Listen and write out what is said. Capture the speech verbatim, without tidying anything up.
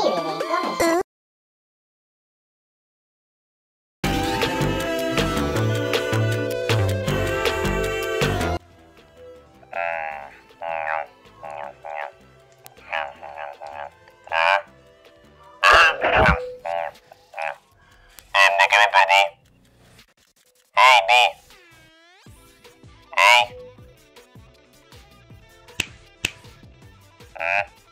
¿De qué me perdí? Hey, B. Hey. Ah.